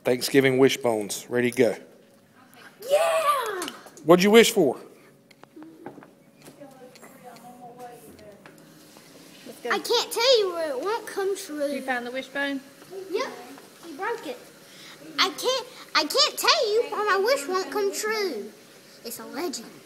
Thanksgiving wishbones. Ready to go. Yeah! What'd you wish for? I can't tell you where it won't come true. You found the wishbone? Yep, he broke it. I can't tell you why my wish won't come true. It's a legend.